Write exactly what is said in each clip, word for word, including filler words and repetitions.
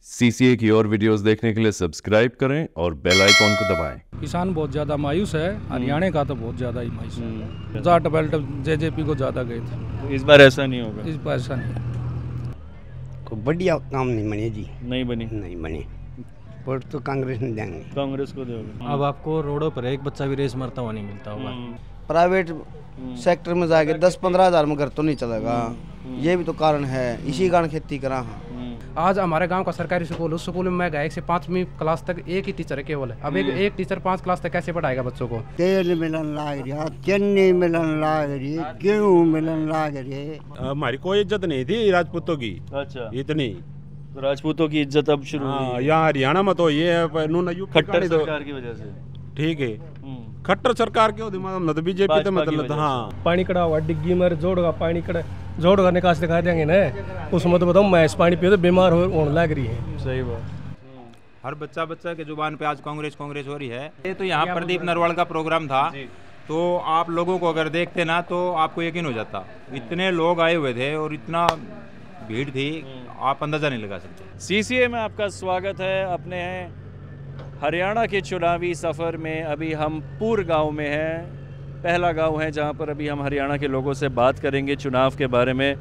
CCA की और videos देखने के लिए सब्सक्राइब करें और बेल आइकॉन को दबाएं। किसान बहुत ज़्यादा मायूस है, हरियाणा का तो बहुत ज़्यादा ही मायूस है। जाट बेल्ट जेजेपी को ज़्यादा गए थे, तो इस बार ऐसा नहीं होगा। इस बार ऐसा नहीं है। कोई बढ़िया काम नहीं बने जी, नहीं बनी, नहीं बने। वोट तो कांग्रेस ने देंगे, कांग्रेस को दोगे। अब आपको रोडों पर एक बच्चा भी रेस मरता हुआ नहीं मिलता होगा। प्राइवेट सेक्टर में जाके दस पंद्रह हजार में घर तो नहीं चलेगा, ये भी तो कारण है, इसी कारण खेती करा। आज हमारे गांव का सरकारी स्कूल, उस स्कूल में मैं गया एक से पांचवीं क्लास तक एक ही टीचर है केवल। अब एक एक टीचर पांच क्लास तक कैसे पढ़ाएगा बच्चों को? तेल मिलन लाग रहा, चन्नी मिलन लाग रही, गेहूँ मिलन लाग रही। हमारी कोई इज्जत नहीं थी राजपूतों की। अच्छा, इतनी तो राजपूतों की इज्जत अब शुरू हुई। यहाँ हरियाणा में तो ये है खट्टर सरकार की वजह से। ठीक है, खट्टर सरकार के दिमाग तो बीजेपी तो मतलब हाँ पानी कड़ा हुआ डिग्गी में जोड़गा पानी कड़ा जोड़ का निकास दिखा देंगे ना, उसमें तो बताऊँ मैं पानी पियो तो बीमार हो होने लग रही है। सही बात। हर बच्चा बच्चा के जुबान पे आज कांग्रेस कांग्रेस हो रही है। ये तो यहाँ प्रदीप नरवाल का प्रोग्राम था, तो आप लोगों को अगर देखते ना तो आपको यकीन हो जाता। इतने लोग आए हुए थे और इतना भीड़ थी, आप अंदाजा नहीं लगा सकते। सीसीए में आपका स्वागत है। अपने हरियाणा के चुनावी सफ़र में अभी हम पूर गांव में हैं। पहला गांव है जहां पर अभी हम हरियाणा के लोगों से बात करेंगे चुनाव के बारे में।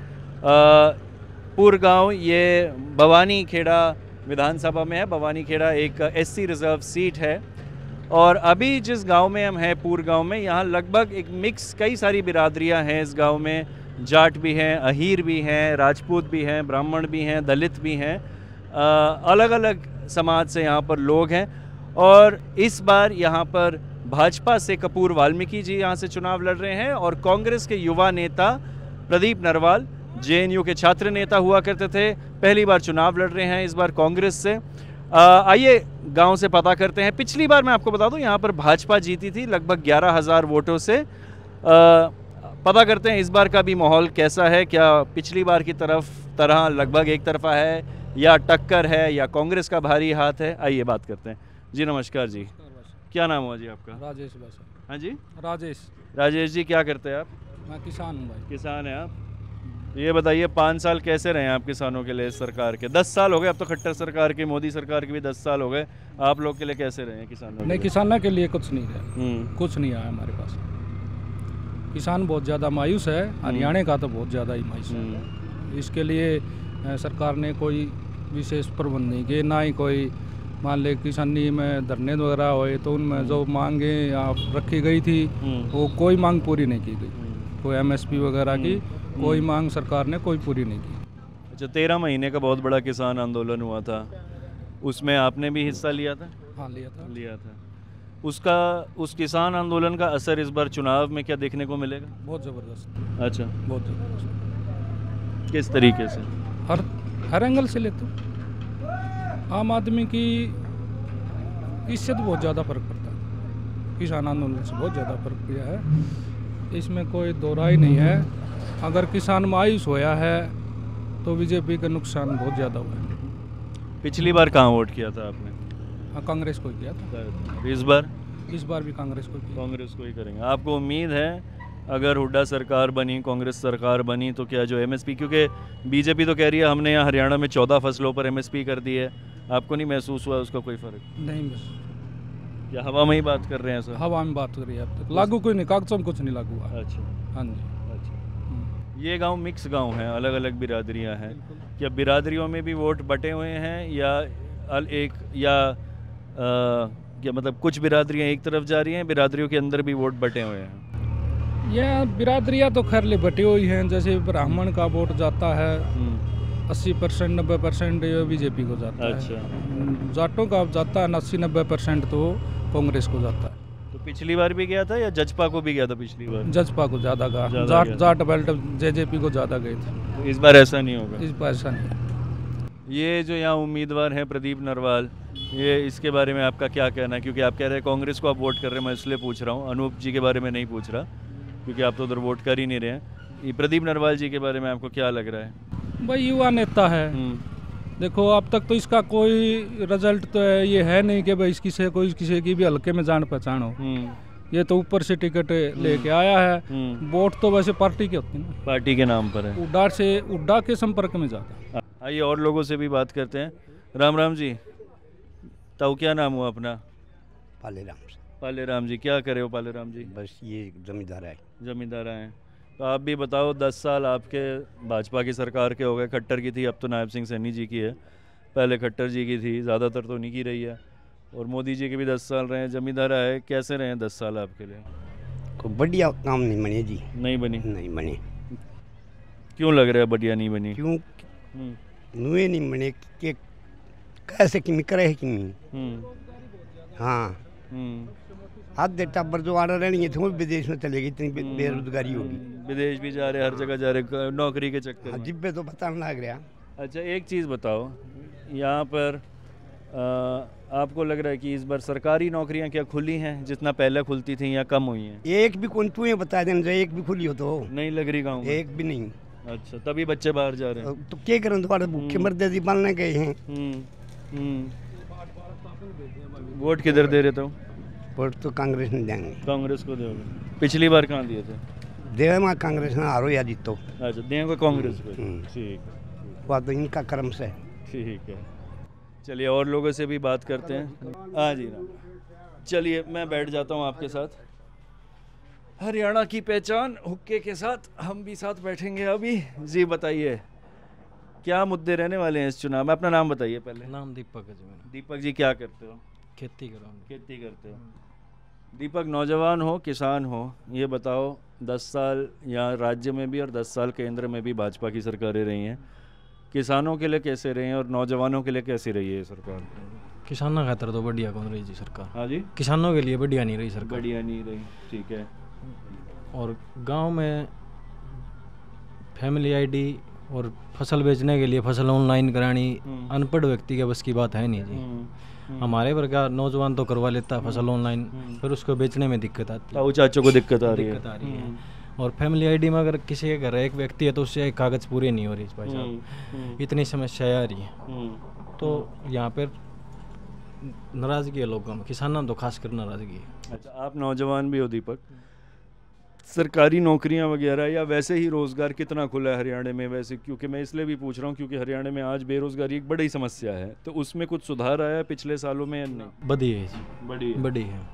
पूर गांव ये भवानी खेड़ा विधानसभा में है। भवानी खेड़ा एक एससी रिजर्व सीट है और अभी जिस गांव में हम हैं पूर गांव में, यहाँ लगभग एक मिक्स कई सारी बिरादरियां हैं इस गांव में। जाट भी हैं, अहीर भी हैं, राजपूत भी हैं, ब्राह्मण भी हैं, दलित भी हैं, अलग अलग समाज से यहाँ पर लोग हैं। और इस बार यहाँ पर भाजपा से कपूर वाल्मीकि जी यहाँ से चुनाव लड़ रहे हैं और कांग्रेस के युवा नेता प्रदीप नरवाल जेएनयू के छात्र नेता हुआ करते थे, पहली बार चुनाव लड़ रहे हैं इस बार कांग्रेस से। आइए गांव से पता करते हैं। पिछली बार मैं आपको बता दूं यहाँ पर भाजपा जीती थी लगभग ग्यारह हज़ार वोटों से। आ, पता करते हैं इस बार का भी माहौल कैसा है, क्या पिछली बार की तरफ तरह लगभग एक तरफा है या टक्कर है या कांग्रेस का भारी हाथ है। आइए बात करते हैं। जी नमस्कार जी, क्या नाम हुआ जी आपका? राजेश बस। हाँ जी, राजेश। राजेश जी क्या करते हैं आप? मैं किसान हूँ भाई। किसान हैं आप। ये बताइए पाँच साल कैसे रहे आप किसानों के लिए सरकार के? दस साल हो गए अब तो, खट्टर सरकार की, मोदी सरकार के भी दस साल हो गए। आप लोग के लिए कैसे रहे हैं किसानों? नहीं, किसानों के लिए कुछ नहीं रहा, कुछ नहीं आया हमारे पास। किसान बहुत ज़्यादा मायूस है, हरियाणा का तो बहुत ज़्यादा ही मायूस है। इसके लिए सरकार ने कोई विशेष प्रबंध नहीं किए, ना ही कोई मान ले किसानी में धरने वगैरह हुए तो उनमें जो मांगे रखी गई थी वो कोई मांग पूरी नहीं की गई। कोई एमएसपी वगैरह की कोई मांग सरकार ने कोई पूरी नहीं की। अच्छा, तेरह महीने का बहुत बड़ा किसान आंदोलन हुआ था, उसमें आपने भी हिस्सा लिया था? हाँ लिया था। लिया था। उसका उस किसान आंदोलन का असर इस बार चुनाव में क्या देखने को मिलेगा? बहुत ज़बरदस्त। अच्छा, बहुत ज़बरदस्त। किस तरीके से? हर हर एंगल से ले तो आम आदमी की इससे तो बहुत ज़्यादा फर्क पड़ता है। किसान आंदोलन से बहुत ज़्यादा फर्क पड़ा है, इसमें कोई दो राय नहीं है। अगर किसान मायूस होया है तो बीजेपी का नुकसान बहुत ज़्यादा हुआ है। पिछली बार कहाँ वोट किया था आपने? हाँ, कांग्रेस को किया था। इस बार? इस बार भी कांग्रेस को किया। कांग्रेस को ही करेंगे। आपको उम्मीद है अगर हुड्डा सरकार बनी, कांग्रेस सरकार बनी तो क्या जो एमएसपी, क्योंकि बीजेपी तो कह रही है हमने यहाँ हरियाणा में चौदह फसलों पर एमएसपी कर दी है, आपको नहीं महसूस हुआ उसका कोई फर्क? नहीं, बस क्या हवा में ही बात कर रहे हैं सर? हवा में बात कर रही है, अब तक लागू कोई नहीं, कागजों में कुछ नहीं लागू हुआ। अच्छा, हाँ जी। अच्छा, ये गांव मिक्स गांव हैं, अलग अलग बिरादरियां हैं। क्या बिरादरियों में भी वोट बटे हुए हैं या एक या आ, क्या मतलब कुछ बिरादरियां एक तरफ जा रही हैं, बिरादरियों के अंदर भी वोट बटे हुए हैं? यह बिरादरियाँ तो खैर ले बटी हुई हैं। जैसे ब्राह्मण का वोट जाता है अस्सी परसेंट नब्बे परसेंट बीजेपी को जाता है। अच्छा। जाटों का जाता है अस्सी नब्बे परसेंट तो कांग्रेस को जाता है। तो पिछली बार भी गया था या जजपा को भी गया था पिछली बार? जजपा को ज़्यादा गया, जाट जाट बेल्ट जेजेपी को ज़्यादा गए थे। तो इस बार ऐसा नहीं होगा? इस बार ऐसा नहीं है। ये जो यहाँ उम्मीदवार हैं प्रदीप नरवाल, ये इसके बारे में आपका क्या कहना है? क्योंकि आप कह रहे हैं कांग्रेस को आप वोट कर रहे हैं, मैं इसलिए पूछ रहा हूँ, अनूप जी के बारे में नहीं पूछ रहा क्योंकि आप तो उधर वोट कर ही नहीं रहे हैं। ये प्रदीप नरवाल जी के बारे में आपको क्या लग रहा है? भाई युवा नेता है, देखो अब तक तो इसका कोई रिजल्ट तो है, ये है नहीं कि भाई इसकी से कोई किसी की भी हल्के में जान पहचान हो। ये तो ऊपर से टिकट लेके आया है, वोट तो वैसे पार्टी के होते हैं ना, पार्टी के नाम पर है। उड्डा से उड्डा के संपर्क में जाता है। आइए और लोगों से भी बात करते हैं। राम राम जी। ताऊ क्या नाम हुआ अपना? पाले राम से। पाले राम जी, क्या करे हो पाले राम जी? बस ये जमींदार है। जमींदार हैं। तो आप भी बताओ, दस साल आपके भाजपा की सरकार के हो गए। खट्टर की थी, अब तो नायब सिंह सैनी जी की है। पहले खट्टर जी की थी, ज़्यादातर तो नहीं की रही है। और मोदी जी के भी दस साल रहे हैं। जमींदार है, कैसे रहे हैं दस साल आपके लिए? कोई बढ़िया काम नहीं बने जी। नहीं बनी? नहीं बने। क्यों लग रहा है बढ़िया नहीं बनी? क्यों हम्म, नुए नहीं बने कि कैसे कि करे कि हम्म, हाँ हम्म, आधे टब्बर जो आड़ रही है थे वो विदेश में चलेगी, इतनी बे- बेरोजगारी होगी। विदेश भी जा रहे, हर जगह जा रहे नौकरी के चक्कर हाँ, में। जिब्बे तो पता नहीं लग रहा। अच्छा, एक चीज़ बताओ, यहाँ पर आ, आपको लग रहा है कि इस बार सरकारी नौकरियाँ क्या खुली हैं जितना पहले खुलती थी या कम हुई हैं? एक भी कौन तू बता देना जो एक भी खुली हो तो नहीं लग रही गाँव में? एक भी नहीं। अच्छा, तभी बच्चे बाहर जा रहे हैं। तो क्या करें, तुम्हारे भूखे मरदे जी बनने गए हैं। हम्म, हम्म। वोट किधर दे रहे थे? वोट तो कांग्रेस ने देंगे। कांग्रेस को दोगे? पिछली बार कहाँ दिए थे? देवे माँ कांग्रेस ने हारो या जीतो। अच्छा, देंगे कांग्रेस को। हम्म। ठीक वह तो इनका कर्म से। ठीक है, चलिए और लोगों से भी बात करते हैं। हाँ जी, राम। चलिए मैं बैठ जाता हूँ आपके साथ। हरियाणा की पहचान हुक्के के साथ हम भी साथ बैठेंगे अभी। जी बताइए, क्या मुद्दे रहने वाले हैं इस चुनाव में? अपना नाम बताइए पहले। नाम दीपक है जी मेरा। दीपक जी, क्या करते हो? खेती करूँ। खेती करते हो। दीपक, नौजवान हो किसान हो, ये बताओ, दस साल यहाँ राज्य में भी और दस साल केंद्र में भी भाजपा की सरकारें रही हैं। किसानों के लिए कैसे रही हैं और नौजवानों के लिए कैसी रही है ये सरकार? किसानों खातर तो बढ़िया कौन रही जी सरकार। हाँ जी, किसानों के लिए बढ़िया नहीं रही सरकार। बढ़िया नहीं रही। ठीक है। और गांव में फैमिली आईडी और फसल बेचने के लिए फसल ऑनलाइन करानी अनपढ़ व्यक्ति के बस की बात है नहीं जी। हमारे वर्ग का नौजवान तो करवा लेता है फसल ऑनलाइन, फिर उसको बेचने में दिक्कत आती है। ताऊ चाचों को दिक्कत आ रही है। दिक्कत आ रही है। और फैमिली आईडी में अगर किसी के घर एक व्यक्ति है तो उससे एक कागज़ पूरे नहीं हो रही भाई साहब। इतनी समस्याएं आ रही हैं। तो यहाँ पर नाराज़गी है लोगों में, किसानों तो खासकर नाराज़गी है। अच्छा, आप नौजवान भी हो दीपक, सरकारी नौकरियां वगैरह या वैसे ही रोज़गार कितना खुला है हरियाणा में वैसे? क्योंकि मैं इसलिए भी पूछ रहा हूँ क्योंकि हरियाणा में आज बेरोज़गारी एक बड़ी समस्या है, तो उसमें कुछ सुधार आया है पिछले सालों में या नहीं? बड़ी है जी, बड़ी है। बड़ी है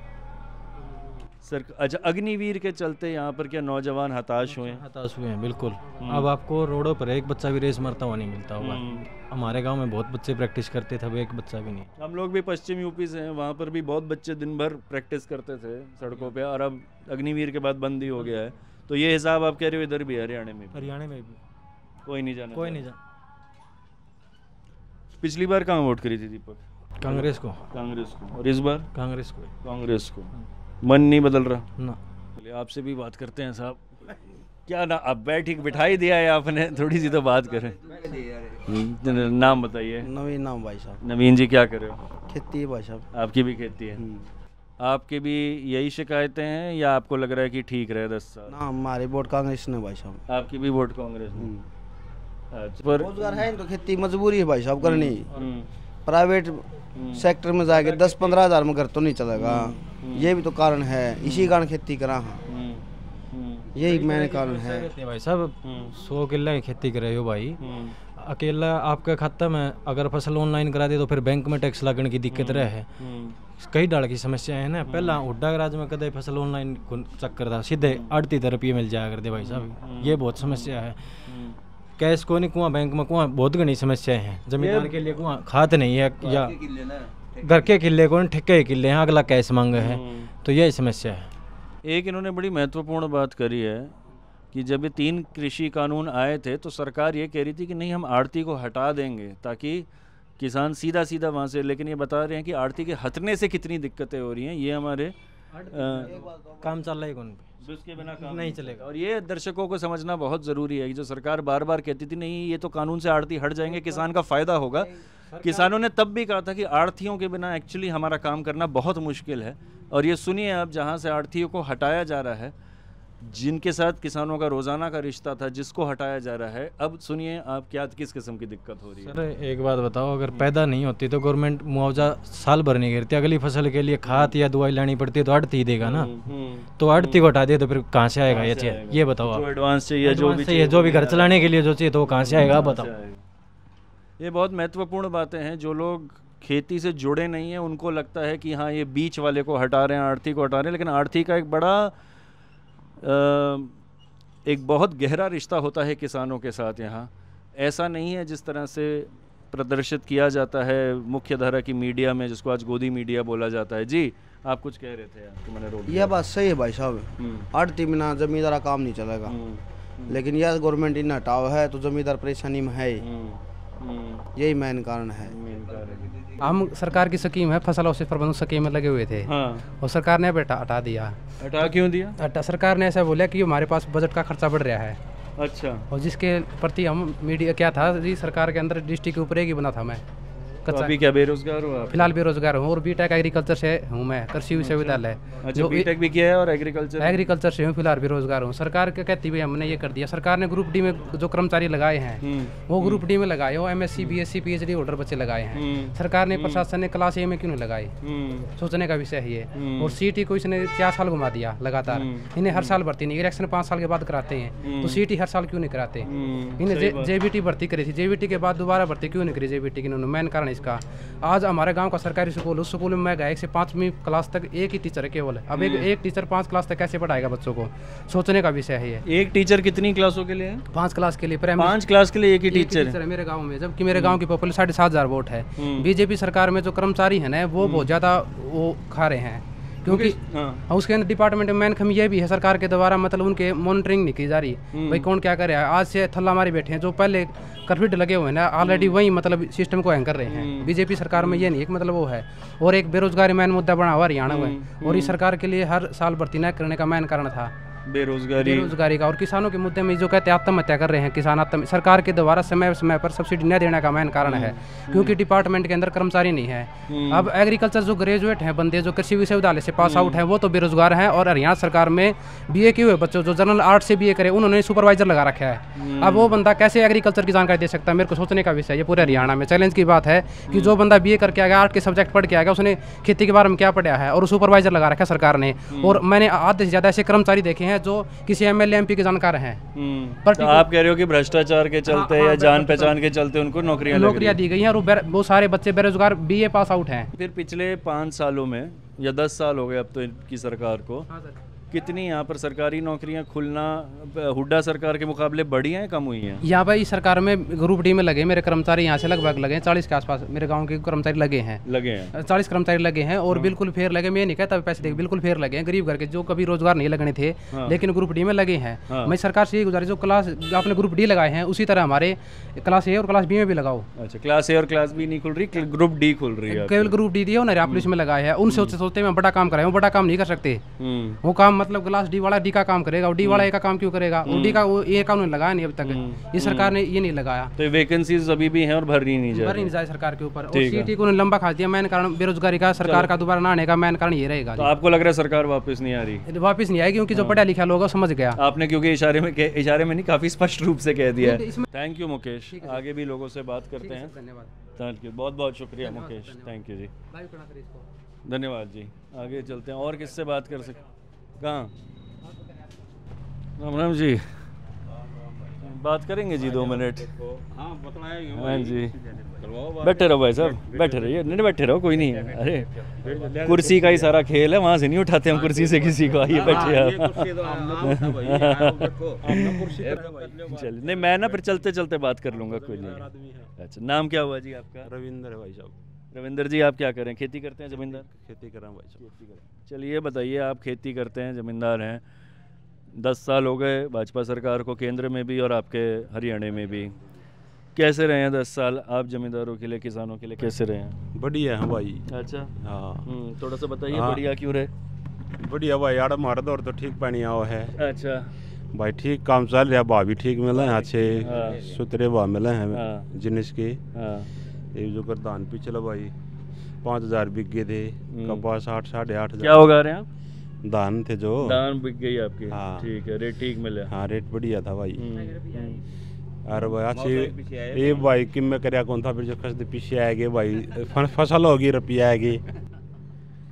सर। अच्छा, अग्निवीर के चलते यहाँ पर क्या नौजवान हताश हुए हैं? हताश हुए हैं बिल्कुल। अब आपको रोडों पर एक बच्चा भी रेस मारता हुआ नहीं मिलता होगा। हमारे गांव में बहुत बच्चे प्रैक्टिस करते थे, अब एक बच्चा भी नहीं। हम लोग भी पश्चिम यूपी से हैं, वहाँ पर भी बहुत बच्चे दिन भर प्रैक्टिस करते थे सड़कों पे, और अब अग्निवीर के बाद बंद ही हो गया है। तो ये हिसाब आप कह रहे हो इधर भी हरियाणा में? हरियाणा में भी कोई नहीं जाना? कोई नहीं जाना। पिछली बार कहाँ वोट करी थी दीपक? कांग्रेस को। कांग्रेस को। और इस बार? कांग्रेस को। कांग्रेस को। मन नहीं बदल रहा ना। चलिए आपसे भी बात करते हैं साहब। क्या ना, अब बैठ बिठाई दिया है आपने, थोड़ी सी तो बात करें। नाम बताइए। नवीन नाम भाई साहब। नवीन जी, क्या कर रहे हो? खेती है भाई साहब। आपकी भी खेती है? आपकी भी यही शिकायतें हैं या आपको लग रहा है कि ठीक रहे दस साल? ना, हमारे वोट कांग्रेस ने भाई साहब। आपकी भी वोट कांग्रेस में? अच्छा, पर रोजगार है तो खेती मजबूरी है भाई साहब करनी। प्राइवेट सेक्टर में जाके दस पंद्रह हजार में घर तो नहीं चलेगा। ये भी तो कारण है, इसी कारण खेती करा। यही मैंने कारण है भाई साहब। सौ किले की खेती करे हो भाई, अकेला आपके खाते में अगर फसल ऑनलाइन करा दे तो फिर बैंक में टैक्स लगने की दिक्कत रहे। कई डाल की समस्या है ना। पहला हुड्डा राज में कदे फसल ऑनलाइन चक्कर था, सीधे अड़तीस रुपये मिल जाया करते भाई साहब। ये बहुत समस्या है। कैश को नहीं, कुआं बैंक में कुआं बहुत घनी समस्याएं हैं। जमींदार के लिए कुआं खाद नहीं है, या घर के किले को ठेके किले हैं, अगला कैश मांगे है, तो यही समस्या है। एक इन्होंने बड़ी महत्वपूर्ण बात करी है कि जब ये तीन कृषि कानून आए थे तो सरकार ये कह रही थी कि नहीं, हम आड़ती को हटा देंगे ताकि किसान सीधा सीधा वहाँ से, लेकिन ये बता रहे हैं कि आड़ती के हटने से कितनी दिक्कतें हो रही हैं। ये हमारे आ, काम चल रहा है कौन पे, उसके बिना काम नहीं चलेगा। और ये दर्शकों को समझना बहुत ज़रूरी है कि जो सरकार बार बार कहती थी नहीं ये तो कानून से आड़ती हट जाएंगे, किसान का फ़ायदा होगा। किसानों ने तब भी कहा था कि आड़तियों के बिना एक्चुअली हमारा काम करना बहुत मुश्किल है। और ये सुनिए, अब जहाँ से आड़तियों को हटाया जा रहा है, जिनके साथ किसानों का रोज़ाना का रिश्ता था, जिसको हटाया जा रहा है, अब सुनिए आप क्या किस किस्म की दिक्कत हो रही है। सर एक बात बताओ, अगर पैदा नहीं होती तो गवर्नमेंट मुआवजा साल भर नहीं करती, अगली फसल के लिए खाद या दवाई लानी पड़ती है तो आड़ती देगा ना। तो आड़ती को हटा दे तो फिर कहाँ से आएगा ये चाहिए, ये बताओ आप। एडवांस चाहिए, जो भी चाहिए, जो भी घर चलाने के लिए जो चाहिए तो वो कहाँ से आएगा, बताओ। ये बहुत महत्वपूर्ण बातें हैं। जो लोग खेती से जुड़े नहीं हैं उनको लगता है कि हाँ ये बीच वाले को हटा रहे हैं, आढ़ती को हटा रहे हैं, लेकिन आढ़ती का एक बड़ा आ, एक बहुत गहरा रिश्ता होता है किसानों के साथ। यहाँ ऐसा नहीं है जिस तरह से प्रदर्शित किया जाता है मुख्य धारा की मीडिया में, जिसको आज गोदी मीडिया बोला जाता है। जी आप कुछ कह रहे थे, आपको मैंने रोक दिया। यह बात सही है भाई साहब, आड़ती बिना जमींदार काम नहीं चलेगा, लेकिन यह गवर्नमेंट इन हटाव है तो जमींदार परेशानी में है, यही मेन कारण है। हम सरकार की स्कीम है फसल अवशेष प्रबंधन स्कीम में लगे हुए थे, हाँ। और सरकार ने बेटा हटा दिया। हटा क्यों दिया? हटा सरकार ने ऐसा बोला कि हमारे पास बजट का खर्चा बढ़ रहा है। अच्छा। और जिसके प्रति हम मीडिया क्या था जी, सरकार के अंदर डिस्ट्रिक्ट के ऊपर एक ही बना था मैं। तो अभी क्या बेरोजगार हो आप? फिलहाल बेरोजगार हूँ और बीटेक एग्रीकल्चर से हूँ मैं, कृषि विश्वविद्यालय। अच्छा, बीटेक भी किया है और एग्रीकल्चर एग्रीकल्चर से हूँ, फिलहाल बेरोजगार हूँ। सरकार क्या कहती है, हमने ये कर दिया। सरकार ने ग्रुप डी में जो कर्मचारी लगाए हैं वो ग्रुप डी में लगाए, वो एमएससी बीएससी पीएचडी होल्डर बच्चे लगाए हैं। सरकार ने प्रशासन ने क्लास ए में क्यों नहीं लगाए, सोचने का विषय है ये। और सीटी को इसने चार साल घुमा दिया लगातार, इन्हें हर साल भर्ती नहीं, इलेक्शन पाँच साल के बाद कराते हैं, तो सीटी हर साल क्यों नहीं कराते। इन्हें जेबीटी भर्ती करी थी, जेबीटी के बाद दोबारा भर्ती क्यों नहीं करी जेबीटी की, मेन कारण इसका। आज हमारे गांव का सरकारी स्कूल, उस स्कूल में मैं गया एक से पाँचवीं क्लास तक एक ही टीचर है केवल। अब एक एक टीचर पाँच क्लास तक कैसे पढ़ाएगा बच्चों को, सोचने का विषय है ये। एक टीचर कितनी क्लासों के लिए है? पाँच क्लास के लिए, पाँच क्लास के लिए एक ही टीचर है मेरे गाँव में, जबकि मेरे गाँव की पॉपुलेशन साढ़े सात हजार वोट है। बीजेपी सरकार में जो कर्मचारी है ना वो बहुत ज्यादा वो खा रहे हैं, क्योंकि हाँ। उसके अंदर डिपार्टमेंट में मेन कमी ये भी है सरकार के द्वारा, मतलब उनके मॉनिटरिंग नहीं की जा रही, भाई कौन क्या कर रहा है। आज से थल्ला मारी बैठे हैं जो पहले करफिट लगे हुए हैं ना, ऑलरेडी वही मतलब सिस्टम को हैंग कर रहे हैं। बीजेपी सरकार में ये नहीं एक मतलब वो है। और एक बेरोजगारी मेन मुद्दा बना हुआ हरियाणा में, और इस सरकार के लिए हर साल भर्ती न करने का मेन कारण था बेरोजगारी बेरोजगारी का। और किसानों के मुद्दे में जो कहते हैं आत्महत्या कर रहे हैं किसान, आत्म सरकार के द्वारा समय समय पर सब्सिडी न देने का मेन कारण है, क्योंकि डिपार्टमेंट के अंदर कर्मचारी नहीं है। अब एग्रीकल्चर जो ग्रेजुएट हैं बंदे, जो कृषि विश्वविद्यालय से पास आउट हैं, वो तो बेरोजगार हैं। और हरियाणा सरकार में बीए किए हुए बच्चों जो जनरल आर्ट से बीए करे, उन्होंने सुपरवाइजर लगा रखा है। अब वो बंदा कैसे एग्रीकल्चर की जानकारी दे सकता है, मेरे को सोचने का विषय है। ये पूरे हरियाणा में चैलेंज की बात है कि जो बंदा बीए करके आ गया, आर्ट के सब्जेक्ट पढ़ के आ गया, उसने खेती के बारे में क्या पढ़ा है, और सुपरवाइजर लगा रखा है सरकार ने। और मैंने आधे से ज्यादा ऐसे कर्मचारी देखे हैं जो किसी एमएलए एमपी के जानकार हैं। तो आप कह रहे हो कि भ्रष्टाचार के चलते हाँ, या हाँ, जान पहचान के चलते उनको नौकरियां नौकरियां दी गई हैं, और वो सारे बच्चे बेरोजगार बीए पास आउट हैं। फिर पिछले पाँच सालों में या दस साल हो गए अब तो इनकी सरकार को, कितनी यहाँ पर सरकारी नौकरियां खुलना हुड्डा सरकार के मुकाबले बढ़ी हैं कम हुई हैं? यहाँ पर इस सरकार में ग्रुप डी में लगे मेरे कर्मचारी यहाँ से लगभग लगे हैं चालीस के आसपास, मेरे गांव के कर्मचारी लगे हैं लगे हैं चालीस कर्मचारी लगे हैं। और बिल्कुल फेयर लगे, मैं नहीं कहता पैसे देख, बिल्कुल फेयर लगे हैं। गरीब घर के जो कभी रोजगार नहीं लगने थे, लेकिन ग्रुप डी में लगे हैं। मैं सरकार से ये गुजारिश, जो क्लास आपने ग्रुप डी लगाए हैं उसी तरह हमारे क्लास ए और क्लास बी में भी लगाओ। अच्छा, क्लास ए और क्लास बी नहीं खुल रही, ग्रुप डी खुल रही है। केवल ग्रुप डी दिया उन्होंने पुलिस में लगाया है। उनसे सोचते सोचते मैं बड़ा काम कराया, वो बड़ा काम नहीं कर सकते। वो काम मतलब क्लास डी वाला डी का काम करेगा, डी वाला ए का काम क्यों करेगा? डी का वो ए का उन्होंने लगाया नहीं अब तक, ये सरकार ने ये नहीं लगाया। तो वैकेंसीज अभी भी हैं और भर नहीं जा भर नहीं जाए सरकार के ऊपर। और सीटी को लंबा खा दिया, मेन कारण बेरोजगारी का, सरकार का दोबारा ना आने का मेन कारण ये रहेगा। तो आपको लग रहा है सरकार वापस नहीं आ रही? वापस नहीं आएगी, क्योंकि जो पढ़ा लिखा लोग समझ गया। आपने क्योंकि इशारे में इशारे में नहीं, काफी स्पष्ट रूप से कह दिया है। थैंक यू मुकेश, आगे भी लोगों से बात करते हैं। धन्यवाद, थैंक यू, बहुत बहुत शुक्रिया मुकेश, थैंक यू जी, धन्यवाद जी। आगे चलते हैं, और किससे बात कर सकते? कहाँ? राम राम जी, बात करेंगे जी दो मिनट। हाँ जी, बैठे रहो भाई साहब, बैठे रहिए। नहीं बैठे रहो, कोई नहीं है। अरे कुर्सी का ही सारा खेल है, वहाँ से नहीं उठाते हम कुर्सी से किसी को। आइए बैठिए। चलिए, नहीं मैं ना फिर चलते चलते बात कर लूँगा, कोई नहीं। अच्छा, नाम क्या हुआ जी आपका? रविंदर है भाई साहब। रविंदर जी, आप क्या करें? खेती करते हैं? जमींदार? खेती कर रहा हूँ भाई साहब। चलिए बताइए, आप खेती करते हैं, जमींदार हैं, दस साल हो गए भाजपा सरकार को केंद्र में भी और आपके हरियाणा में भी। कैसे रहे हैं दस साल आप जमींदारों के लिए, किसानों के लिए कैसे रहे हैं? बढ़िया है भाई। अच्छा, हाँ, थोड़ा सा बताइए बढ़िया क्यों रहे? बढ़िया भाई यार, हमारा दौर तो ठीक पानी आओ है। अच्छा भाई, ठीक काम चल रहा, भाव भी ठीक मिले हैं, अच्छे सुतरे भाव मिले हैं जिनिस के। ये जो कर धान पिछला भाई पाँच हजार बिक गए थे, कपास आठ साढ़े आठ हजार। क्या उगा रहे हैं आप? धान थे जो धान बिक गई आपकी? हाँ, ठीक है, रेट ठीक मिला? हाँ, रेट बढ़िया था भाई। अरे भाई अच्छी ये भाई कि मैं करया कौन था, फिर जो खसदे पीछे आएगी भाई, फसल होगी रुपया आएगी।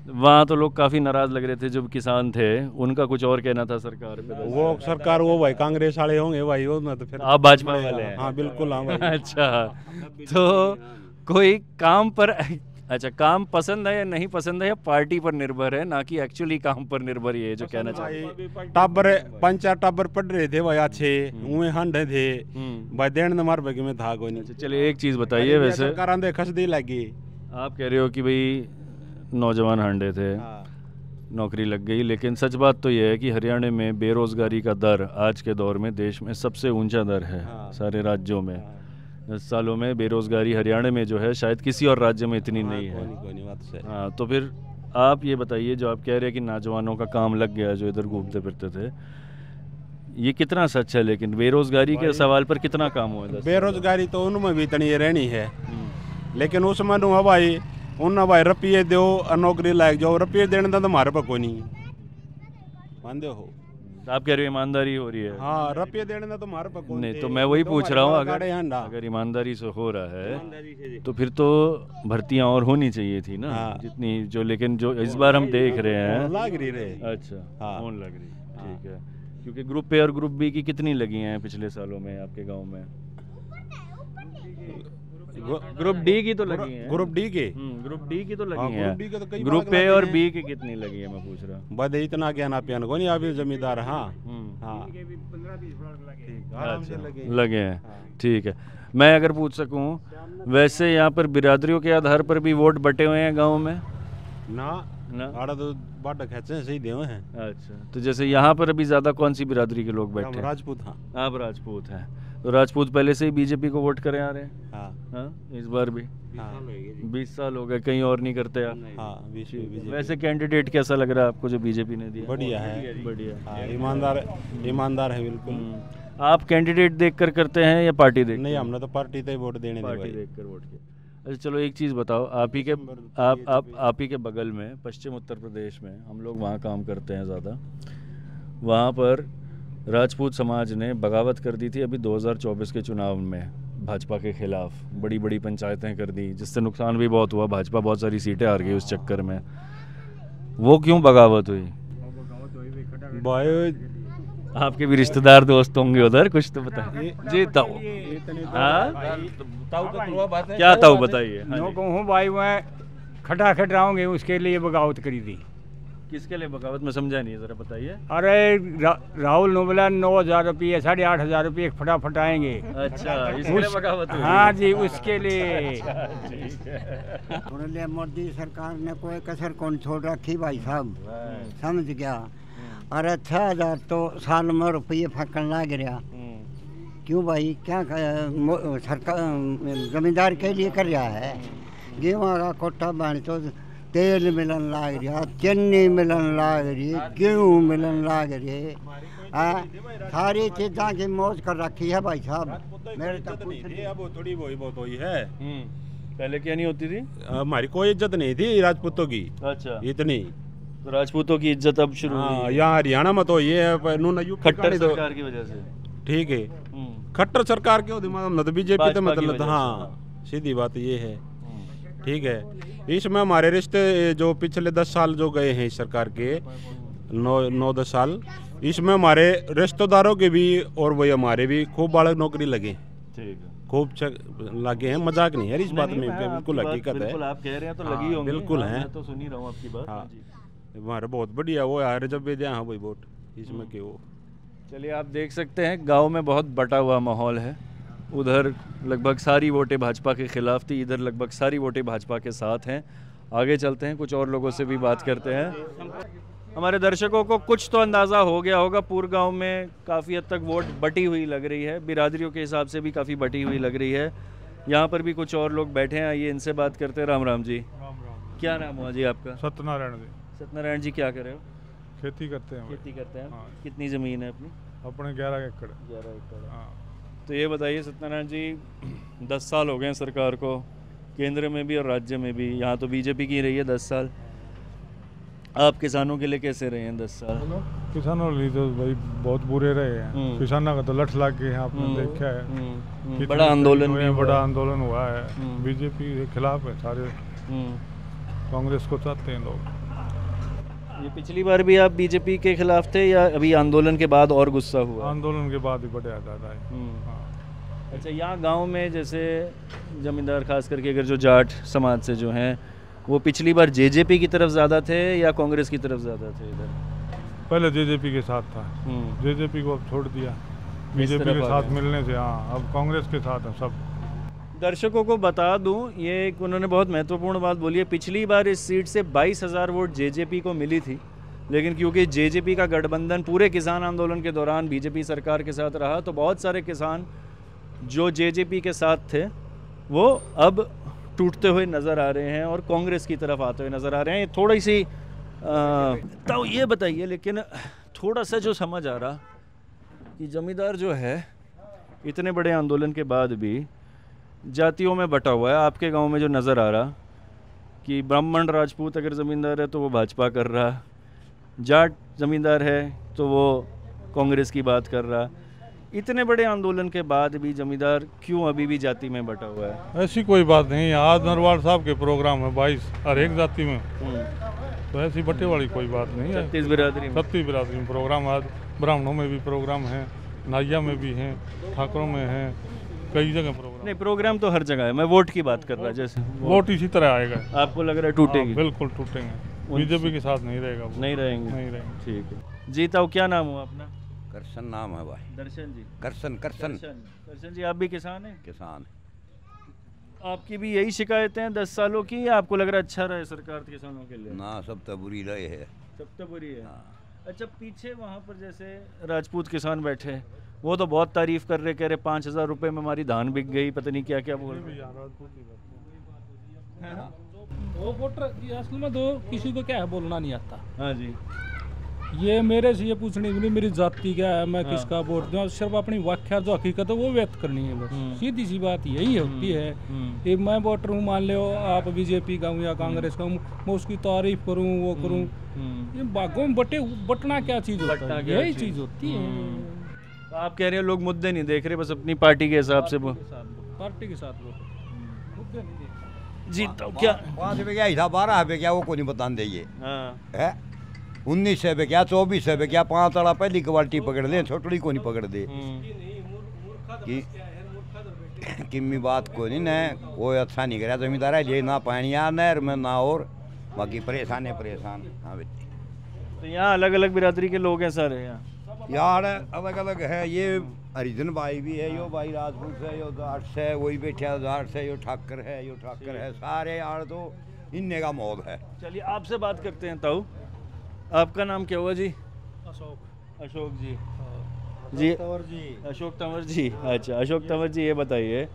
वहाँ तो लोग काफ़ी नाराज़ लग रहे थे जो किसान थे, उनका कुछ और कहना था सरकार पे। वो सरकार वो भाई कांग्रेस वाले होंगे भाई, वो ना तो फिर आप भाजपा वाले हैं? हाँ बिल्कुल हाँ भाई। अच्छा, तो कोई काम पर, अच्छा काम पसंद है या नहीं पसंद है या पार्टी पर निर्भर है, ना कि एक्चुअली काम पर निर्भर, ये जो कहना चाहिए। टाबर पांच चार टाबर पढ़ रहे थे भाई अच्छे, उहे हंडे थे भाई, देन मार बगे में था कोई नहीं। चलिए एक चीज़ बताइए, वैसे सरकार आंदे खस दी लगी, आप कह रहे हो कि भाई नौजवान हांडे थे, नौकरी लग गई, लेकिन सच बात तो यह है कि हरियाणा में बेरोजगारी का दर आज के दौर में देश में सबसे ऊंचा दर है सारे राज्यों में। दस सालों में बेरोजगारी हरियाणा में जो है शायद किसी और राज्य में इतनी नहीं है। हाँ, तो फिर आप ये बताइए, जो आप कह रहे हैं कि नौजवानों का काम लग गया जो इधर घूमते फिरते थे, ये कितना सच है? लेकिन बेरोजगारी के सवाल पर कितना काम हुआ है? बेरोजगारी तो उनमें भी इतनी रहनी है, लेकिन उसमें नु भाई उन भाई रुपये दो नौकरी लायक जाओ, रुपये देने का तो हमारे पास कोई नहीं मानते हो। आप कह रहे हो ईमानदारी हो रही है? हाँ, रुपये देने का तो हमारे पास कोई नहीं, तो मैं वही पूछ रहा हूँ, अगर अगर ईमानदारी से हो रहा है तो फिर तो भर्तियाँ और होनी चाहिए थी ना, जितनी जो, लेकिन जो इस बार हम देख रहे हैं लग रही रहे। अच्छा, कौन लग रही? ठीक है, क्योंकि ग्रुप ए और ग्रुप बी की कितनी लगी हैं पिछले सालों में आपके गाँव में? ग्रुप डी की तो लगी है। ग्रुप डी के ग्रुप डी की तो लगी है। ग्रुप डी के तो कई ग्रुप ए और बी की कितनी लगी है मैं पूछ रहा हूँ? बदे इतना क्या ना पियान को नहीं, आप जमींदार। हाँ हाँ अच्छा, लगे हैं, ठीक है। मैं अगर पूछ सकूँ, वैसे यहाँ पर बिरादरियों के आधार पर भी वोट बटे हुए हैं गाँव में? ना ना आड़ा तो बाटा खींचे सही दे हैं। अच्छा, तो जैसे यहाँ पर अभी ज़्यादा कौन सी बिरादरी के लोग बैठे हैं? राजपूत। हाँ, आप राजपूत हैं, तो राजपूत पहले से ही बीजेपी को वोट करे आ रहे हैं? हाँ हाँ, इस बार भी बीस साल हो गए, कहीं और नहीं करते आप? हाँ, वैसे कैंडिडेट कैसा लग रहा है आपको जो बीजेपी ने दिया? बढ़िया है, बढ़िया, हाँ, ईमानदार ईमानदार है बिल्कुल। आप कैंडिडेट देखकर करते हैं या पार्टी देख? नहीं, हमने तो पार्टी पे वोट देने, पार्टी देखकर वोट किया। अच्छा, चलो एक चीज़ बताओ, आप ही के आप आप आप ही के बगल में पश्चिम उत्तर प्रदेश में, हम लोग वहाँ काम करते हैं ज़्यादा, वहाँ पर राजपूत समाज ने बगावत कर दी थी अभी दो हज़ार चौबीस के चुनाव में भाजपा के खिलाफ, बड़ी बड़ी पंचायतें कर दी, जिससे नुकसान भी बहुत हुआ, भाजपा बहुत सारी सीटें हार गई उस चक्कर में। वो क्यों बगावत हुई? भाई आपके भी रिश्तेदार दोस्त होंगे उधर, कुछ तो बताइए जी। ताऊ, क्या ताऊ बताइए? भाई मैं खटा खट रहाऊंगे, उसके लिए बगावत करी थी। किसके लिए बगावत, में समझा नहीं, जरा बताइए। अरे रा, राहुल ने बोला नौ हजार रुपये साढ़े आठ हजार रुपये फटाफट आएंगे। अच्छा, इसलिए बगावत हुई? हाँ जी, उसके लिए। मोदी सरकार ने कोई कसर कौन छोड़ रखी भाई साहब, समझ गया। अरे छः हजार तो साल में रुपये फेंकन लग रहा, क्यों भाई? क्या सरकार जमींदार के लिए कर रहा है? गेहूँ का कोटा बन तो तेल मिलन लाग रहा, चीनी मिलन लाग रही, गेहूँ मिलन लाग रही, सारी चीज़ों की मौज कर रखी है भाई साहब। मेरे तो अब थोड़ी वही बहुत हुई है, पहले क्या नहीं होती थी? हमारी कोई इज्जत नहीं थी राजपूतों की। अच्छा, इतनी तो राजपूतों की इज्जत अब शुरू हुई? यहाँ हरियाणा में तो ये है खट्टर सरकार की वजह से। ठीक है, खट्टर सरकार के मतलब बीजेपी तो मतलब, हाँ सीधी बात ये है। ठीक है, इसमें हमारे रिश्ते जो पिछले दस साल जो गए हैं इस सरकार के, नौ नौ दस साल, इसमें हमारे रिश्तेदारों के भी और वही हमारे भी खूब बालक नौकरी लगे। ठीक है, खूब लगे हैं, मजाक नहीं है इस बात में, बिल्कुल हकीकत है। आप कह रहे हैं तो लगी होंगी, बिल्कुल है, तो सुन ही रहा हूँ आपकी बात। हाँ, हमारे बहुत बढ़िया वो यार, जब भी हाँ वही वोट इसमें के वो। चलिए, आप देख सकते हैं गांव में बहुत बटा हुआ माहौल है। उधर लगभग सारी वोटें भाजपा के खिलाफ थी, इधर लगभग सारी वोटें भाजपा के साथ हैं। आगे चलते हैं, कुछ और लोगों से भी बात करते हैं। हमारे दर्शकों को कुछ तो अंदाज़ा हो गया होगा, पूरे गांव में काफ़ी हद तक वोट बटी हुई लग रही है, बिरादरियों के हिसाब से भी काफ़ी बटी हुई लग रही है। यहाँ पर भी कुछ और लोग बैठे हैं, आइए इनसे बात करते हैं। राम राम जी। राम राम। क्या नाम हुआ जी आपका? सत्यनारायण जी। सत्यनारायण जी, क्या कर रहे हो? खेती करते हैं। खेती करते हैं। हाँ। कितनी ज़मीन है अपनी? अपने ग्यारह एकड़। ग्यारह एकड़। हाँ। तो ये बताइए सत्यनारायण जी, दस साल हो गए हैं सरकार को, केंद्र में भी और राज्य में भी, यहाँ तो बीजेपी की रही है दस साल। आप किसानों के लिए कैसे रहे हैं दस साल? किसानों के लिए तो भाई बहुत बुरे रहे हैं। किसानों का तो लठ लाग गए हैं, आपने देखा है, बड़ा आंदोलन भी बड़ा आंदोलन हुआ है। बीजेपी के खिलाफ है सारे, कांग्रेस को चाहते हैं लोग। ये पिछली बार भी आप बीजेपी के खिलाफ थे या अभी आंदोलन के बाद और गुस्सा हुआ? आंदोलन के बाद ही बढ़िया ज़्यादा है। हाँ। अच्छा, यहाँ गांव में जैसे जमींदार खास करके अगर जो जाट समाज से जो हैं वो पिछली बार जेजेपी की तरफ ज़्यादा थे या कांग्रेस की तरफ ज़्यादा थे इधर? पहले जेजेपी के साथ था, जेजेपी को अब छोड़ दिया, बीजेपी के साथ मिलने से। हाँ, अब कांग्रेस के साथ है सब। दर्शकों को बता दूं, ये एक उन्होंने बहुत महत्वपूर्ण बात बोली है। पिछली बार इस सीट से बाईस हज़ार वोट जेजेपी को मिली थी, लेकिन क्योंकि जेजेपी का गठबंधन पूरे किसान आंदोलन के दौरान बीजेपी सरकार के साथ रहा, तो बहुत सारे किसान जो जेजेपी के साथ थे वो अब टूटते हुए नज़र आ रहे हैं और कांग्रेस की तरफ आते हुए नज़र आ रहे हैं। थोड़ी सी तो ये बताइए, लेकिन थोड़ा सा जो समझ आ रहा कि जमींदार जो है इतने बड़े आंदोलन के बाद भी जातियों में बटा हुआ है। आपके गांव में जो नज़र आ रहा कि ब्राह्मण राजपूत अगर ज़मींदार है तो वो भाजपा कर रहा, जाट ज़मींदार है तो वो कांग्रेस की बात कर रहा। इतने बड़े आंदोलन के बाद भी जमींदार क्यों अभी भी जाति में बटा हुआ है? ऐसी कोई बात नहीं। आज नरवाल साहब के प्रोग्राम है बाईस हर एक जाति में, तो ऐसी बटे वाली कोई बात नहीं है। छत्तीस बिरादरी में छत्तीस बिरादरी में प्रोग्राम, आज ब्राह्मणों में भी प्रोग्राम है, नाइया में भी हैं, ठाकुरों में हैं, कई जगह प्रोग्राम। नहीं, प्रोग्राम तो हर जगह है, मैं वोट की बात कर रहा। जैसे वोट इसी तरह आएगा। आपको लग रहा है टूटेगी? बिल्कुल टूटेंगे, बीजेपी के साथ नहीं रहेगा। नहीं रहेंगे? नहीं रहेंगे। ठीक है जी। ताऊ क्या नाम हुआ अपना? करसन नाम है भाई। दर्शन जी? करसन करसन दर्शन जी, आप भी किसान हैं? किसान। आपकी भी यही शिकायतें हैं दस सालों की, या आपको लग रहा है अच्छा रहे सरकार किसानों के लिए? ना, सब तो बुरी रहे है। सब तो बुरी है। अच्छा, पीछे वहाँ पर जैसे राजपूत किसान बैठे, वो तो बहुत तारीफ कर रहे, कह रहे पाँच हजार रुपये में हमारी धान बिक गई, पता नहीं क्या क्या बोल रहे। वो वोटर असल में तो किसी को क्या है बोलना नहीं आता। हाँ जी। ये मेरे से ये पूछनी नहीं मेरी जाति क्या है, मैं किसका वोट दूँ, सिर्फ अपनी व्याख्या जो हकीकत है वो व्यक्त करनी है बस। सीधी सी बात यही होती है। एक मैं वोटर हूँ, मान लो आप बीजेपी का हूँ या कांग्रेस का हूँ, मैं उसकी तारीफ करूँ वो करूँ, ये बागों में बटे बटना क्या चीज़ होता है, यही चीज़ होती है। आप कह रहे हैं लोग मुद्दे नहीं देख रहे, बस अपनी पार्टी के हिसाब से वो पार्टी के साथ वो मुद्दे नहीं देख जी। तो क्या पाँच रुपये क्या हिसाब बारह रुपये क्या वो को नहीं बता देंगे है, उन्नीस सौ पे क्या, चौबीस सौ पे क्या, पाँच तड़ा पहली क्वालिटी पकड़ दे, छोटड़ी को नहीं पकड़ दे कि किम्मी बात को नहीं न वो अच्छा नहीं करा जमींदार है ये ना पानी आ नहर में ना, और बाकी परेशान है परेशान। हाँ बेटी, तो यहाँ अलग अलग बिरादरी के लोग हैं सारे यहाँ? यार अलग अलग है। ये हरिजन भाई भी है, यो भाई राजपूत है, यो जाट से वही बैठा जाट से, यो ठाकर है, यो ठाकर है, सारे यार तो इन्ने का मौज है। चलिए आपसे बात करते हैं। ताऊ, आपका नाम क्या हुआ जी? अशोक। अशोक जी जी तंवर जी अशोक तंवर जी। अच्छा अशोक तंवर जी, ये बताइए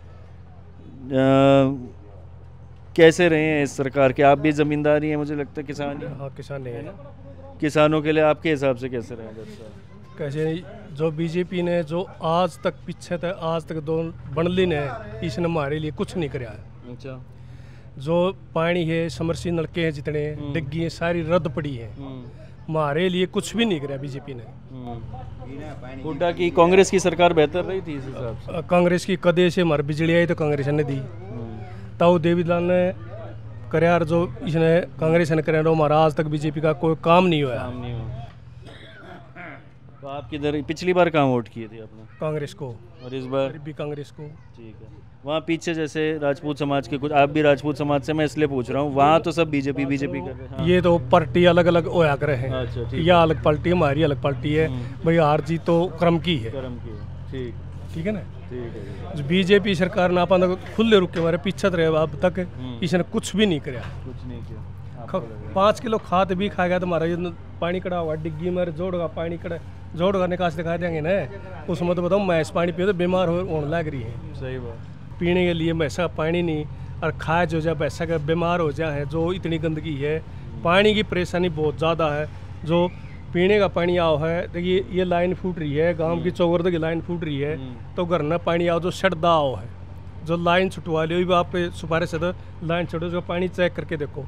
कैसे रहे हैं इस सरकार के? आप भी ज़मींदार ही हैं, मुझे लगता है किसान ही। हाँ किसान है ना। किसानों के लिए आपके हिसाब से कैसे रहे दस साल? कैसे जो बीजेपी ने जो आज तक पीछे तक आज तक दो बनली ने इसने हमारे लिए कुछ नहीं कराया है। अच्छा, जो पानी है समरसी नलके हैं जितने डिग्गी हैं सारी रद्द पड़ी है, हमारे लिए कुछ भी नहीं कराया बीजेपी ने। हुड्डा की कांग्रेस की सरकार बेहतर रही थी इस हिसाब से? कांग्रेस की कदे से हमारी बिजली आई तो कांग्रेस ने दी, ताऊ देवीलाल ने कराया, जो इसने कांग्रेस ने कराया हमारा आज तक बीजेपी का कोई काम नहीं हुआ। काम नहीं हुआ। तो आप किधर पिछली बार कहाँ वोट किए थे आपने? कांग्रेस को। और इस बार भी कांग्रेस को। ठीक है। वहाँ पीछे जैसे राजपूत समाज के कुछ, आप भी राजपूत समाज से, मैं इसलिए पूछ रहा हूँ, वहाँ तो सब बीजेपी बीजेपी कर रहे हैं। हाँ। ये तो पार्टी अलग अलग होया करे हैं। अच्छा, ठीक। यह अलग पार्टी है, हमारी अलग पार्टी है भाई, हार जीत तो क्रम की है। क्रम की है। ठीक ठीक है ना। ठीक है। बीजेपी सरकार ना अपना खुले रुक के हमारे पीछे रहे अब तक, इसने कुछ भी नहीं कराया। कुछ नहीं किया। पाँच किलो खाद भी खा गया तो हमारा पानी कड़ा हुआ डिग्गी मेरे जोड़गा पानी कड़ा जोड़ करने का दिखा देंगे ना, उसमें तो बताओ मैस पानी पियो तो बीमार हो होने लग रही है। सही बात। पीने के लिए मैसा पानी नहीं, और खाए जो जा पैसा का बीमार हो जाए, जो इतनी गंदगी है, पानी की परेशानी बहुत ज़्यादा है। जो पीने का पानी आओ है, देखिए ये लाइन फूट रही है, गांव की चौगर्द की लाइन फूट रही है, तो घर में पानी आओ जो शटदा आओ है, जो लाइन छुटवा लो आप सुपारे से तो लाइन छुटो, जो पानी चेक करके देखो।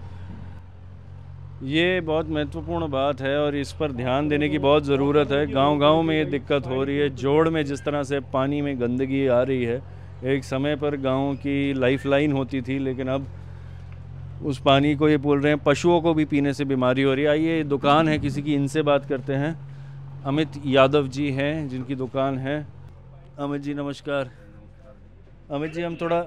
ये बहुत महत्वपूर्ण बात है और इस पर ध्यान देने की बहुत ज़रूरत है। गांव-गांव में ये दिक्कत हो रही है। जोड़ में जिस तरह से पानी में गंदगी आ रही है, एक समय पर गांव की लाइफलाइन होती थी, लेकिन अब उस पानी को ये बोल रहे हैं पशुओं को भी पीने से बीमारी हो रही है। आइए दुकान है किसी की, इनसे बात करते हैं। अमित यादव जी हैं जिनकी दुकान है। अमित जी नमस्कार। अमित जी हम थोड़ा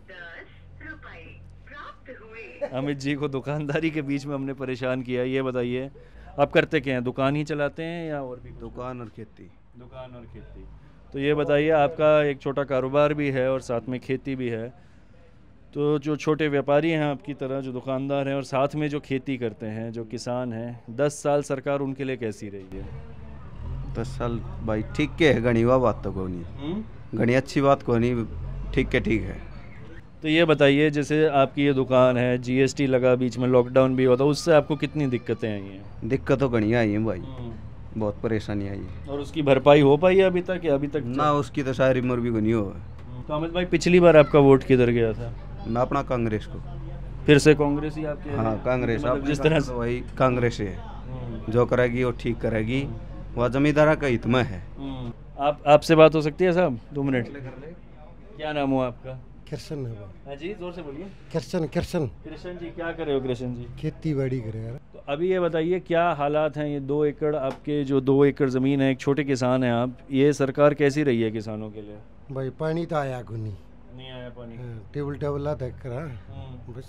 अमित जी को दुकानदारी के बीच में हमने परेशान किया। ये बताइए आप करते क्या हैं, दुकान ही चलाते हैं या और भी? दुकान और खेती। दुकान और खेती। तो ये बताइए आपका एक छोटा कारोबार भी है और साथ में खेती भी है, तो जो छोटे व्यापारी हैं आपकी तरह, जो दुकानदार हैं और साथ में जो खेती करते हैं, जो किसान हैं, दस साल सरकार उनके लिए कैसी रही है? दस साल भाई ठीक के है, घनी हुआ बात तो को नहीं, घनी अच्छी बात को नहीं, ठीक के ठीक है। तो ये बताइए जैसे आपकी ये दुकान है, जीएसटी लगा, बीच में लॉकडाउन भी हुआ था, उससे आपको कितनी दिक्कतें आई हैं? दिक्कत तो घनी आई है भाई, बहुत परेशानी आई है। और उसकी भरपाई हो पाई है अभी तक या अभी तक? ना उसकी तो सारी उम्र भी घनी हो। तो अमित भाई पिछली बार आपका वोट किधर गया था? मैं अपना कांग्रेस को। फिर से कांग्रेस ही आपके? हाँ कांग्रेस, मतलब जिस तरह से वही कांग्रेस है, जो करेगी वो ठीक करेगी, वह जमींदारा का हित में है। आप आपसे बात हो सकती है साहब, दो मिनट? क्या नाम हुआ आपका? कृष्ण है हाँ जी, जोर से बोलिए। कृष्ण कृष्ण कृष्ण जी क्या कर रहे हो? कृष्ण जी खेती बाड़ी करे यार। तो अभी ये बताइए क्या हालात हैं? ये दो एकड़ आपके जो दो एकड़ ज़मीन है, एक छोटे किसान हैं आप, ये सरकार कैसी रही है किसानों के लिए? भाई पानी तो आया को नहीं नहीं आया पानी, टेबल टेबल ला तक करा बस।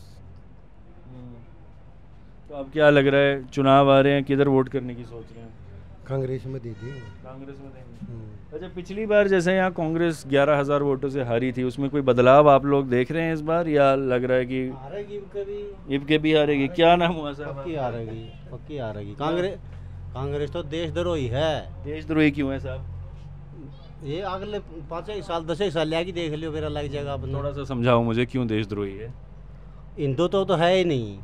तो अब क्या लग रहा है, चुनाव आ रहे हैं, किधर वोट करने की सोच रहे हैं? कांग्रेस में दे दी। कांग्रेस में देंगे। अच्छा, पिछली बार जैसे यहाँ कांग्रेस ग्यारह हज़ार वोटों से हारी थी, उसमें कोई बदलाव आप लोग देख रहे हैं इस बार, या लग रहा है कि इबके भी हारेगी? क्या नाम हुआ सर? पक्की हारेगी, पक्की हारेगी कांग्रेस। कांग्रेस तो देशद्रोही है। देशद्रोही क्यों है साहब? ये अगले पाँच एक साल दस एक साल लेगी, देख लियो मेरा लग जाएगा अपना। थोड़ा सा समझाओ मुझे क्यों देशद्रोही है? हिंदू तो, तो है ही नहीं,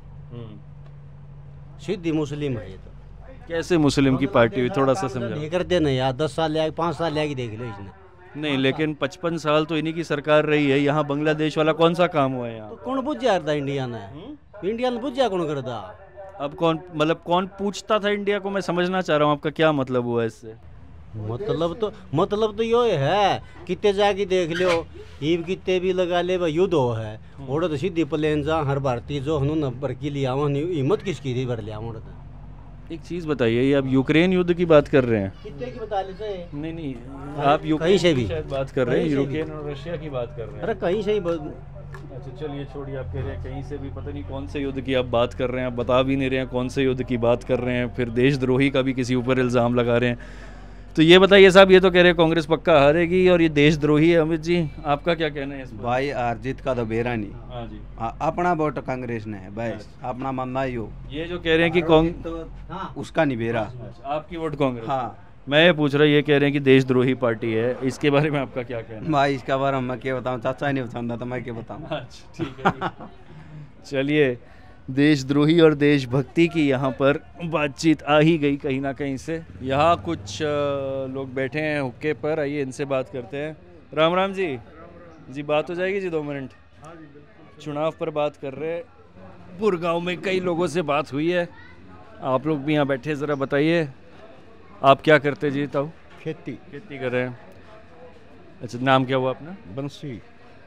सीधी मुस्लिम है ये तो। कैसे मुस्लिम की पार्टी हुई, थोड़ा सा समझाओ। नहीं करते नहीं यार, दस साल लेगी, पाँच साल लेगी, देख लो इसने। नहीं लेकिन पचपन साल तो इन्हीं की सरकार रही है, यहाँ बांग्लादेश वाला कौन सा काम हुआ है यहाँ? तो कौन बुझ जाता इंडिया ने? इंडिया ने बुझ जा कौन करता? अब कौन, मतलब कौन पूछता था इंडिया को, मैं समझना चाह रहा हूँ आपका क्या मतलब हुआ इससे? मतलब तो मतलब तो ये है, कितने जाके देख लो, ईब कितने भी लगा ले, युद्ध हो है, और तो सीधी प्लेन जा हर भारतीय जो हनु नंबर की लिया हिम्मत किसकी थी भर लिया। एक चीज़ बताइए, ये आप यूक्रेन युद्ध की बात कर रहे हैं? कितने की बता ले से? नहीं नहीं, आप यूक्रेन से भी शायद बात कर रहे हैं, यूक्रेन और रशिया की बात कर रहे हैं। अरे कहीं से ही। अच्छा चलिए छोड़िए, आप कह रहे हैं कहीं से भी, पता नहीं कौन से युद्ध की आप बात कर रहे हैं, आप बता भी नहीं रहे हैं कौन से युद्ध की बात कर रहे हैं, फिर देशद्रोही का भी किसी ऊपर इल्ज़ाम लगा रहे हैं। तो ये बताइए साहब, ये तो कह रहे हैं कांग्रेस पक्का हारेगी और ये देशद्रोही है। अमित जी आपका क्या कहना है इस पर? भाई हार जीत का तो बेरा नहीं। हाँ जी, आ, अपना वोट कांग्रेस ने है बस, अपना मानना ही हो। ये जो कह रहे हैं कि कांग्रेस तो उसका नहीं बेरा। आपकी वोट कांग्रेस? हाँ मैं ये पूछ रहा, ये कह रहे हैं कि देशद्रोही पार्टी है, इसके बारे में आपका क्या कहना है? भाई इसका बारे में मैं क्या बताऊँ, चाचा ही नहीं बताऊँ तो मैं क्या बताऊँ। अच्छा ठीक है, चलिए देशद्रोही और देशभक्ति की यहाँ पर बातचीत आ ही गई कहीं ना कहीं से। यहाँ कुछ लोग बैठे हैं हुक्के पर, आइए इनसे बात करते हैं। राम राम जी। जी बात हो जाएगी जी, दो मिनट। चुनाव पर बात कर रहे हैं, पुर गाँव में कई लोगों से बात हुई है, आप लोग भी यहाँ बैठे, ज़रा बताइए आप क्या करते जी? ताऊ खेती खेती कर रहे हैं। अच्छा नाम क्या हुआ अपना? बंसी।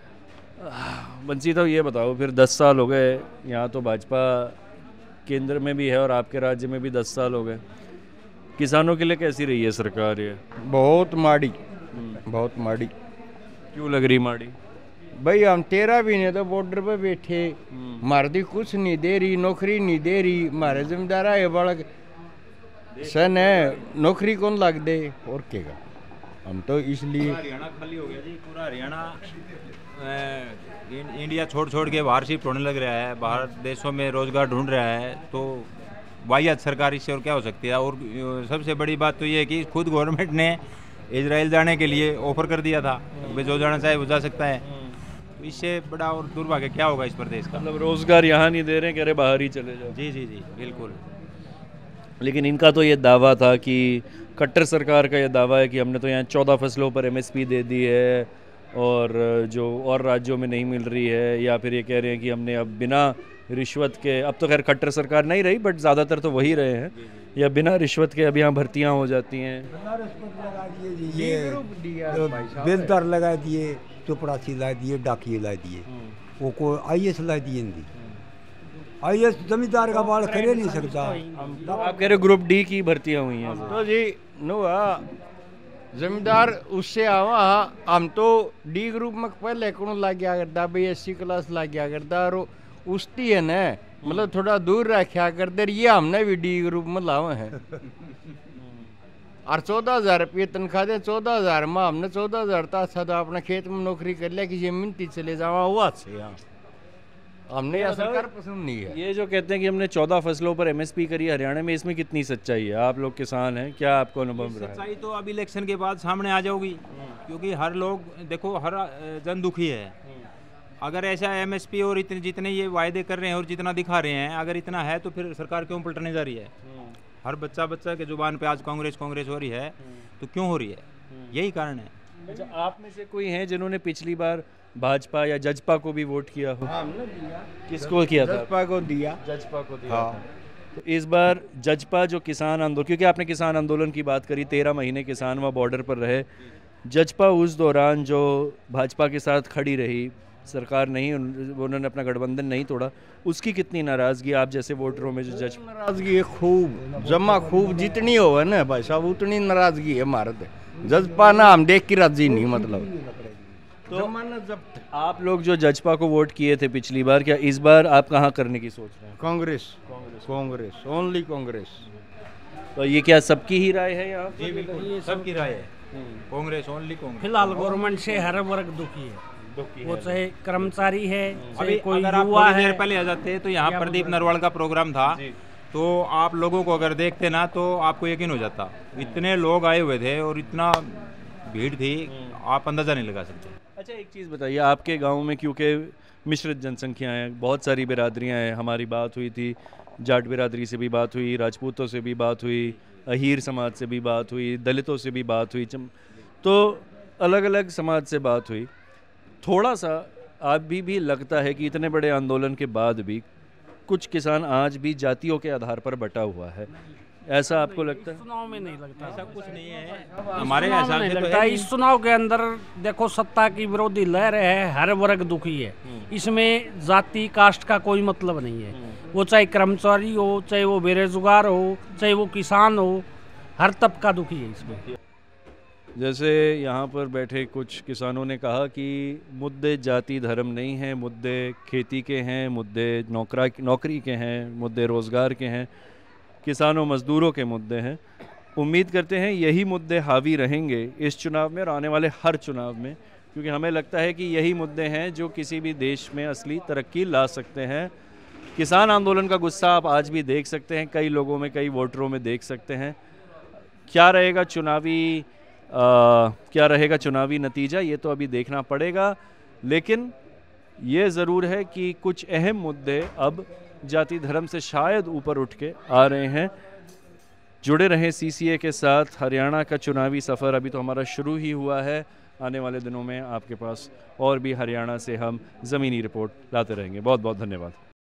बंसी साहब ये बताओ, फिर दस साल हो गए यहाँ, तो भाजपा केंद्र में भी है और आपके राज्य में भी दस साल हो गए, किसानों के लिए कैसी रही है सरकार ये? बहुत माड़ी, बहुत माड़ी। क्यों लग रही माड़ी? भाई हम तेरह महीने तो बॉर्डर पे बैठे, मारदी कुछ नहीं दे रही, नौकरी नहीं दे रही, हमारे जिम्मेदार है बड़ा सन है, नौकरी कौन लग दे और क्या? हम तो इसलिए हरियाणा खाली हो गया जी, पूरा हरियाणा इंडिया छोड़ छोड़ के बाहर शिफ्ट होने लग रहा है, बाहर देशों में रोजगार ढूंढ रहा है, तो वाहियात सरकार इससे और क्या हो सकती है। और सबसे बड़ी बात तो ये है कि खुद गवर्नमेंट ने इजराइल जाने के लिए ऑफर कर दिया था, जो जाना चाहे वो जा सकता है, तो इससे बड़ा और दुर्भाग्य क्या होगा इस प्रदेश का? मतलब रोजगार यहाँ नहीं दे रहे, कह रहे बाहर ही चले जाओ। जी जी जी बिल्कुल। लेकिन इनका तो ये दावा था कि कट्टर सरकार का ये दावा है कि हमने तो यहाँ चौदह फसलों पर एमएसपी दे दी है और जो और राज्यों में नहीं मिल रही है, या फिर ये कह रहे हैं कि हमने अब बिना रिश्वत के, अब तो खैर कट्टर सरकार नहीं रही बट ज़्यादातर तो वही रहे हैं, या बिना रिश्वत के अब यहाँ भर्तियाँ हो जाती हैं। बेलदार लगा दिए, चपरासी ला दिए, डाकिए ला दिए, वो को आई एस ला दिए। ये जमींदार का बाल करे नहीं सकता। आप कह रहे हो ग्रुप डी की भर्तियां हुई हैं। तो जी नो जमींदार उससे आवा हम तो डी ग्रुप में पहले कौन ला गया करता भाई एस सी क्लास ला गया करता और उसती है ना मतलब थोड़ा दूर रखा करते ये हमने भी डी ग्रुप में लावा है और चौदह हजार रुपये तनख्वाह दे चौदह हजार में हमने चौदह हजार था अच्छा तो अपने खेत में नौकरी कर लिया किसी मिनती चले जावा हुआ अच्छे यहाँ हमने यह सरकार पसंद नहीं है। ये जो कहते हैं कि हमने चौदह फसलों पर एमएसपी करी हरियाणा में, इसमें कितनी सच्चाई है? आप लोग किसान हैं, क्या आपको अनुभव रहा है? सच्चाई तो अब इलेक्शन के बाद सामने आ जाओगी, क्योंकि हर लोग देखो हर जन दुखी है। अगर ऐसा एमएसपी और इतने जितने ये वायदे कर रहे हैं और जितना दिखा रहे हैं अगर इतना है तो फिर सरकार क्यों पलटने जा रही है? हर बच्चा बच्चा के जुबान पे आज कांग्रेस कांग्रेस हो रही है, तो क्यों हो रही है? यही कारण है। अच्छा, आप में से कोई हैं जिन्होंने पिछली बार भाजपा या जजपा को भी वोट किया हो? हमने दिया। किसको किया था? जजपा को दिया। जजपा को दिया हाँ। था। तो इस बार जजपा जो किसान आंदोलन, क्योंकि आपने किसान आंदोलन की बात करी, तेरह महीने किसान वहाँ बॉर्डर पर रहे, जजपा उस दौरान जो भाजपा के साथ खड़ी रही, सरकार नहीं, उन्होंने अपना गठबंधन नहीं तोड़ा, उसकी कितनी नाराजगी आप जैसे वोटरों में जो जज नाराजगी है खूब जमा खूब जितनी हो है ना भाई साहब उतनी नाराजगी है भारत जजपा ना हम देख के राजी नहीं मतलब। तो जब आप लोग जो जजपा को वोट किए थे पिछली बार, क्या इस बार आप कहाँ करने की सोच रहे हैं? कांग्रेस कांग्रेस ओनली कांग्रेस। तो ये क्या सबकी ही राय है यहाँ? जी बिल्कुल सबकी राय है, कांग्रेस ओनली कांग्रेस। फिलहाल गवर्नमेंट से हर वर्ग दुखी है, वो चाहे कर्मचारी है अभी कोई अगर आप युवा थोड़ी देर है। पहले आ जाते तो यहाँ प्रदीप नरवाल का प्रोग्राम था, तो आप लोगों को अगर देखते ना तो आपको यकीन हो जाता, इतने लोग आए हुए थे और इतना भीड़ थी आप अंदाजा नहीं लगा सकते। अच्छा, एक चीज़ बताइए, आपके गांव में क्योंकि मिश्रित जनसंख्या है, बहुत सारी बिरादरियां हैं, हमारी बात हुई थी, जाट बिरादरी से भी बात हुई, राजपूतों से भी बात हुई, अहीर समाज से भी बात हुई, दलितों से भी बात हुई, तो अलग अलग समाज से बात हुई। थोड़ा सा अभी भी लगता है कि इतने बड़े आंदोलन के बाद भी कुछ किसान आज भी जातियों के आधार पर बटा हुआ है, ऐसा आपको लगता है? चुनाव में नहीं लगता, ऐसा कुछ नहीं है हमारे चुनाव हिसाब में से नहीं तो लगता। है इस चुनाव के अंदर देखो सत्ता की विरोधी लहर है, हर वर्ग दुखी है, इसमें जाति कास्ट का कोई मतलब नहीं है। वो चाहे कर्मचारी हो, चाहे वो बेरोजगार हो, चाहे वो किसान हो, हर तबका दुखी है इसमें। जैसे यहाँ पर बैठे कुछ किसानों ने कहा कि मुद्दे जाति धर्म नहीं हैं, मुद्दे खेती के हैं, मुद्दे नौकरा नौकरी के हैं, मुद्दे रोज़गार के हैं, किसानों मज़दूरों के मुद्दे हैं। उम्मीद करते हैं यही मुद्दे हावी रहेंगे इस चुनाव में और आने वाले हर चुनाव में, क्योंकि हमें लगता है कि यही मुद्दे हैं जो किसी भी देश में असली तरक्की ला सकते हैं। किसान आंदोलन का गुस्सा आप आज भी देख सकते हैं, कई लोगों में, कई वोटरों में देख सकते हैं। क्या रहेगा चुनावी आ, क्या रहेगा चुनावी नतीजा, ये तो अभी देखना पड़ेगा, लेकिन ये ज़रूर है कि कुछ अहम मुद्दे अब जाति धर्म से शायद ऊपर उठ के आ रहे हैं। जुड़े रहें सीसीए के साथ। हरियाणा का चुनावी सफ़र अभी तो हमारा शुरू ही हुआ है, आने वाले दिनों में आपके पास और भी हरियाणा से हम ज़मीनी रिपोर्ट लाते रहेंगे। बहुत बहुत धन्यवाद।